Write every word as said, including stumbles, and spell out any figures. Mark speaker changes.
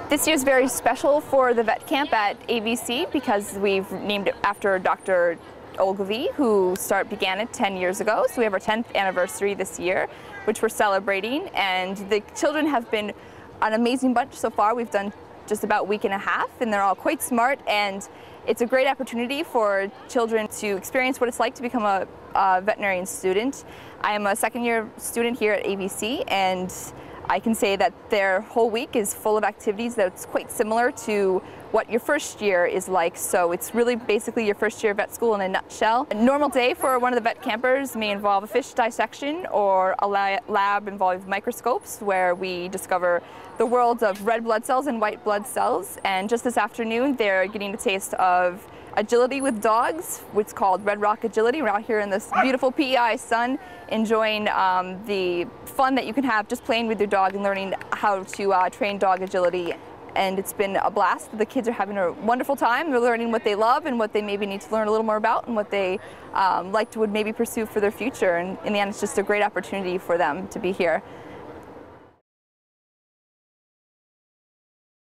Speaker 1: This year is very special for the vet camp at A V C because we've named it after Doctor Ogilvie, who start, began it ten years ago. So we have our tenth anniversary this year, which we're celebrating. And the children have been an amazing bunch so far. We've done just about a week and a half, and they're all quite smart. And it's a great opportunity for children to experience what it's like to become a, a veterinarian student. I am a second year student here at A V C, and I can say that their whole week is full of activities that's quite similar to what your first year is like. So it's really basically your first year vet school in a nutshell. A normal day for one of the vet campers may involve a fish dissection or a lab involving microscopes where we discover the worlds of red blood cells and white blood cells. And just this afternoon, they're getting a taste of agility with dogs, which is called Red Rock Agility. We're out here in this beautiful P E I sun, enjoying um, the fun that you can have just playing with your dog and learning how to uh, train dog agility. And it's been a blast. The kids are having a wonderful time. They're learning what they love and what they maybe need to learn a little more about and what they um, like to would maybe pursue for their future. And in the end, it's just a great opportunity for them to be here.